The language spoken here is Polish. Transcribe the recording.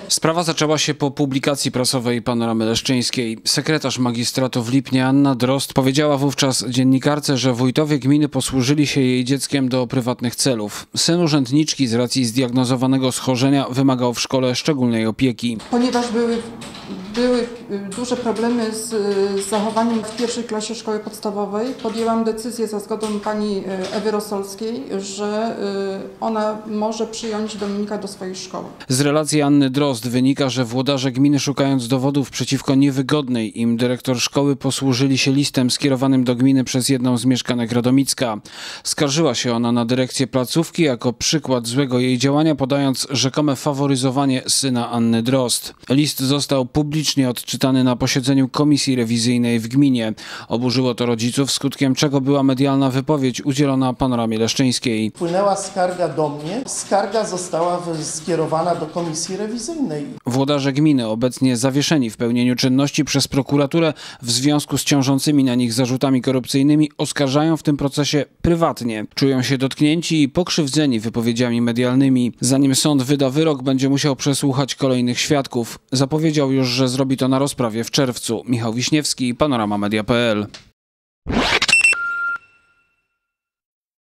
Sprawa zaczęła się po publikacji prasowej Panoramy Leszczyńskiej. Sekretarz magistratu w Lipnie Anna Drozd powiedziała wówczas dziennikarce, że wójtowie gminy posłużyli się jej dzieckiem do prywatnych celów. Syn urzędniczki z racji zdiagnozowanego schorzenia wymagał w szkole szczególnej opieki. Ponieważ były duże problemy z zachowaniem w pierwszej klasie szkoły podstawowej, podjęłam decyzję za zgodą pani Ewy Rosolskiej, że ona może przyjąć Dominika do swojej szkoły. Z relacji Anny Drozd wynika, że włodarze gminy, szukając dowodów przeciwko niewygodnej im dyrektor szkoły, posłużyli się listem skierowanym do gminy przez jedną z mieszkanek Radomicka. Skarżyła się ona na dyrekcję placówki jako przykład złego jej działania, podając rzekome faworyzowanie syna Anny Drozd. List został publicznie odczytany na posiedzeniu komisji rewizyjnej w gminie. Oburzyło to rodziców, skutkiem czego była medialna wypowiedź udzielona Panoramie Leszczyńskiej. Wpłynęła skarga do mnie. Skarga została skierowana do komisji rewizyjnej. Włodarze gminy, obecnie zawieszeni w pełnieniu czynności przez prokuraturę w związku z ciążącymi na nich zarzutami korupcyjnymi, oskarżają w tym procesie prywatnie. Czują się dotknięci i pokrzywdzeni wypowiedziami medialnymi. Zanim sąd wyda wyrok, będzie musiał przesłuchać kolejnych świadków. Zapowiedział już, że zrobi to na rozprawie w czerwcu. Michał Wiśniewski, Panorama Media.pl.